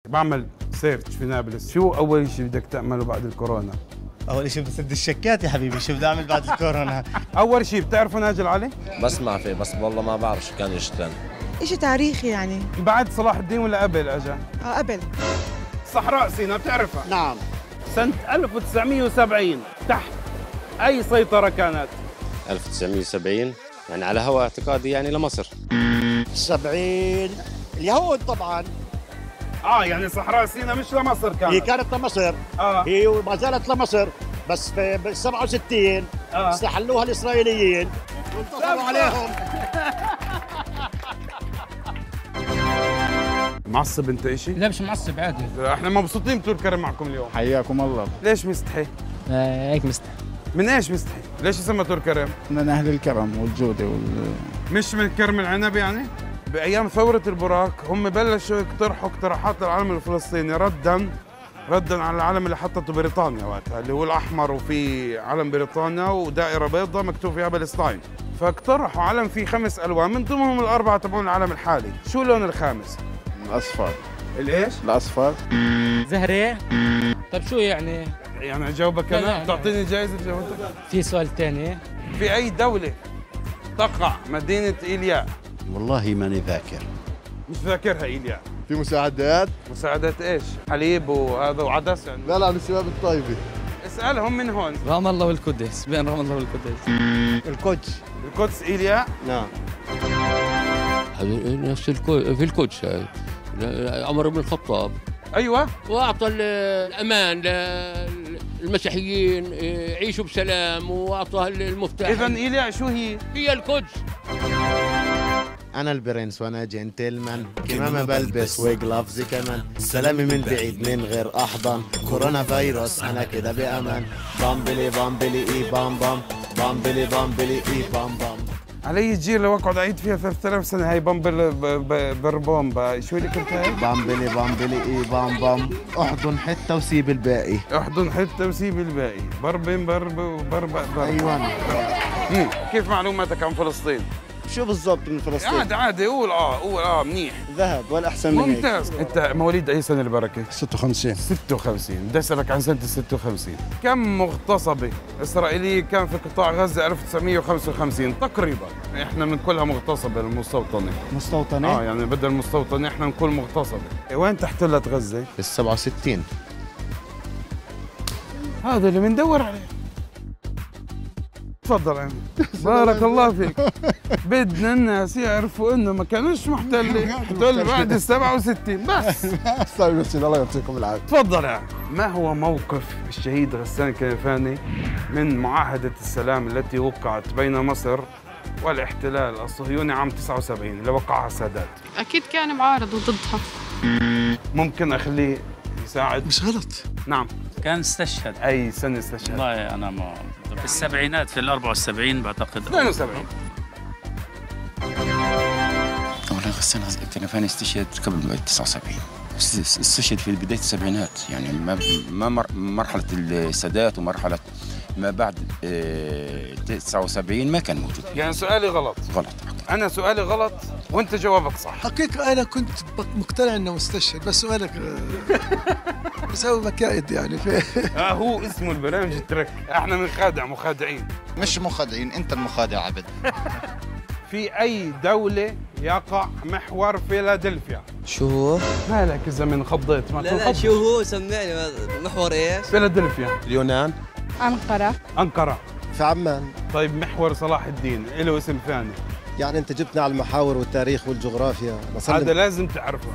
بعمل سيرش في نابلس، شو أول شيء بدك تعمله بعد الكورونا؟ أول شيء بسد الشكات يا حبيبي، شو بدي أعمل بعد الكورونا؟ أول شيء بتعرفوا ناجي علي؟ بسمع فيه بس والله ما بعرف شو كان يشتغل. إشي تاريخي يعني. بعد صلاح الدين ولا قبل أجا؟ قبل. صحراء سيناء بتعرفها؟ نعم. سنة 1970 تحت أي سيطرة كانت؟ 1970 يعني على هوا اعتقادي يعني لمصر. 70 اليهود طبعا. يعني صحراء سيناء مش لمصر كانت. هي كانت لمصر. هي وما زالت لمصر، بس في 67 استحلوها الإسرائيليين وانتصروا عليهم. معصب انت اشي؟ لا مش معصب عادي. احنا مبسوطين بطول كرم معكم اليوم. حياكم الله. ليش مستحي؟ هيك مستحي. من ايش مستحي؟ ليش اسمها طول كرم؟ من اهل الكرم والجوده مش من كرم العنب يعني؟ بايام ثوره البراك هم بلشوا يقترحوا اقتراحات العالم الفلسطيني ردا على العلم اللي حطته بريطانيا وقتها، اللي هو الاحمر وفي علم بريطانيا ودائره بيضاء مكتوب فيها فلسطين. فاقترحوا علم فيه 5 الوان من ضمنهم الاربعه تبعون العلم الحالي. شو اللون الخامس؟ الاصفر. الايش؟ الاصفر. زهري. طيب شو يعني؟ يعني اجاوبك انا؟ لا. تعطيني جائزه جاوبتك؟ في سؤال ثاني. في اي دوله تقع مدينه ايليا؟ والله ماني ذاكر. مش ذاكرها ايليا. في مساعدات؟ مساعدات ايش؟ حليب وهذا وعدس يعني؟ لا من الشباب الطيبة. اسألهم من هون. رام الله والقدس، بين رام الله والقدس. القدس. القدس إيليا؟ نعم. نفس في القدس عمر بن الخطاب. ايوه. واعطى الامان للمسيحيين يعيشوا بسلام، واعطى المفتاح. اذا إيليا شو هي؟ هي القدس. أنا البرنس وأنا جنتلمان، كمامة بلبس وجلافز كمان، سلامي من بعيد من غير أحضان، كورونا فيروس أنا كده بأمان، بامبلي بامبلي إي بام بام، بامبلي بامبلي إي بام بام. علي تجي لو اقعد اعيد فيها 3000 سنه هاي بامبل بربوم شو اللي كنت هاي؟ بامبلي بامبلي إي بام بام، احضن حتة وسيب الباقي. احضن حتة وسيب الباقي، بربن برب. أيوة. كيف معلوماتك عن فلسطين؟ شو بالضبط من فلسطين؟ عادي قول منيح. ذهب ولا أحسن من هيك. ممتاز. أنت مواليد أي سنة البركة؟ 56. 56. بدي أسألك عن سنة ال 56. كم مغتصبة إسرائيلية كان في قطاع غزة 1955 تقريبا؟ إحنا بنقولها مغتصبة المستوطنة. مستوطنة؟ يعني بدل مستوطنة إحنا نقول مغتصبة. وين تحتلت غزة؟ ال 67. هذا اللي بندور عليه. تفضل عمي. بارك الله فيك. بدنا الناس يعرفوا انه ما كانوش محتلين، احتل بعد ال 67 بس. طيب بس الله يعطيكم العافية. تفضل يا عمي. ما هو موقف الشهيد غسان كنفاني من معاهدة السلام التي وقعت بين مصر والاحتلال الصهيوني عام 79 اللي وقعها السادات؟ أكيد كان معارض وضدها. ممكن أخليه يساعد؟ مش غلط. نعم. كان استشهد. أي سنة استشهد؟ والله أنا ما في السبعينات، في ال 74 بعتقد. 72. والله غسان كنفاني استشهد قبل 79. استشهد في بداية السبعينات، يعني ما مرحلة السادات ومرحلة ما بعد 79 ما كان موجود. يعني سؤالي غلط. غلط. أنا سؤالي غلط وأنت جوابك صح. حقيقة أنا كنت مقتنع إنه مستشهد، بس سؤالك بسبب مكائد يعني. هو اسمه البرنامج الترك، احنا بنخادع مخادعين. مش مخادعين، أنت المخادع عبد. في أي دولة يقع محور فيلادلفيا؟ شو هو؟ مالك يا زلمة خضيت؟ ما لا شو هو؟ سمعني محور ايش؟ فيلادلفيا. اليونان. أنقرة. في عمان. طيب محور صلاح الدين له اسم ثاني؟ يعني أنت جبتنا على المحاور والتاريخ والجغرافيا. هذا لازم تعرفه.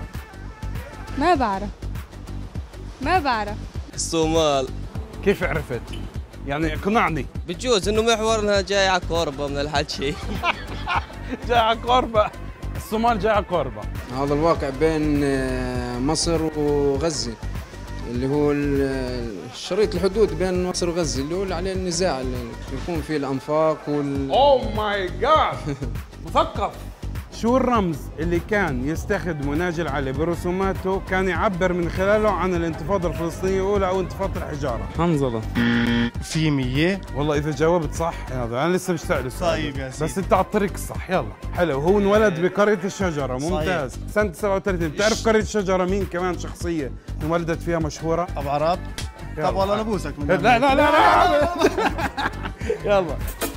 ما بعرف. الصومال. كيف عرفت؟ يعني اقنعني. بجوز انه محورنا جاي على قربة من الحكي. جاي على قربة. الصومال جاي على قربة. هذا الواقع بين مصر وغزة، اللي هو الشريط الحدود بين مصر وغزة، اللي هو عليه النزاع اللي يكون فيه الأنفاق اوه ماي جاد. مثقف. شو الرمز اللي كان يستخدمه ناجي العلي برسوماته كان يعبر من خلاله عن الانتفاضة الفلسطينية الأولى أو انتفاضة الحجارة؟ حنظلة. في 100. والله إذا جاوبت صح هذا أنا لسه مشتاق له. طيب يا سيدي. بس أنت على الطريق الصح. يلا حلو. هو انولد بقرية الشجرة. ممتاز. صحيح. سنة 37. بتعرف قرية الشجرة مين كمان شخصية انولدت فيها مشهورة؟ أبو عرب. طب والله نبوسك من لا لا لا لا. يلا